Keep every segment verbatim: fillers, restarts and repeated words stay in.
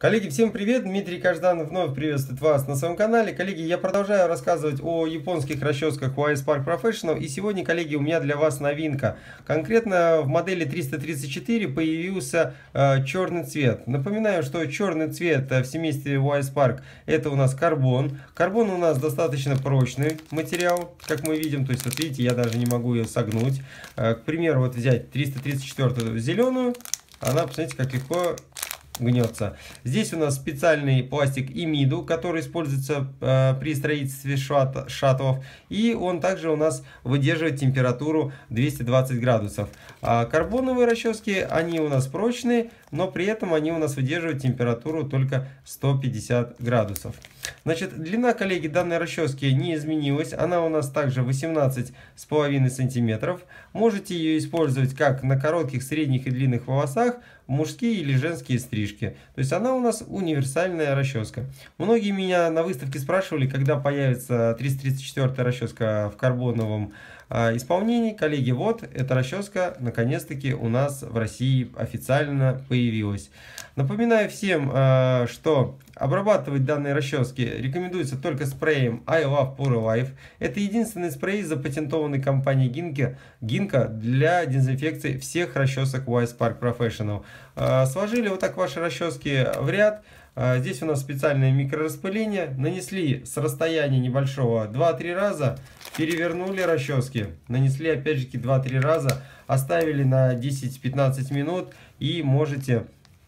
Коллеги, всем привет! Дмитрий Каждан вновь приветствует вас на своем канале. Коллеги, я продолжаю рассказывать о японских расческах уай эс Park Professional. И сегодня, коллеги, у меня для вас новинка. Конкретно в модели триста тридцать четыре появился э, черный цвет. Напоминаю, что черный цвет в семействе уай эс Park это у нас карбон. Карбон у нас достаточно прочный материал, как мы видим. То есть, вот видите, я даже не могу ее согнуть. Э, к примеру, вот взять триста тридцать четыре зеленую. Она, посмотрите, как легко гнется. Здесь у нас специальный пластик имиду, который используется э, при строительстве шат, шаттлов, и он также у нас выдерживает температуру двести двадцать градусов. А карбоновые расчески, они у нас прочные, но при этом они у нас выдерживают температуру только сто пятьдесят градусов. Значит, длина, коллеги, данной расчески не изменилась. Она у нас также восемнадцать с половиной сантиметров. Можете ее использовать как на коротких, средних и длинных волосах, мужские или женские стрижки. То есть она у нас универсальная расческа. Многие меня на выставке спрашивали, когда появится триста тридцать четыре расческа в карбоновом э, исполнении. Коллеги, вот эта расческа наконец-таки у нас в России официально появилась. Напоминаю всем, э, что обрабатывать данные расчески рекомендуется только спреем I Love Pure Life. Это единственный спрей, запатентованный компанией Гинка, Гинка для дезинфекции всех расчесок уай эс Park Professional. Э, сложили вот так ваши расчески в ряд. Э, здесь у нас специальное микрораспыление. Нанесли с расстояния небольшого два-три раза. Перевернули расчески. Нанесли опять же два-три раза. Оставили на десять-пятнадцать минут. И можете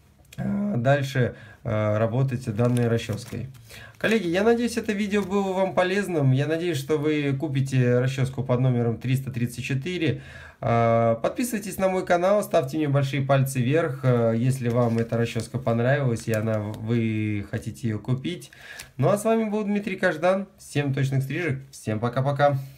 дальше работать данной расческой. Коллеги, я надеюсь, это видео было вам полезным. Я надеюсь, что вы купите расческу под номером триста тридцать четыре. Подписывайтесь на мой канал, ставьте мне большие пальцы вверх, если вам эта расческа понравилась и она, вы хотите ее купить. Ну а с вами был Дмитрий Каждан. Всем точных стрижек. Всем пока-пока.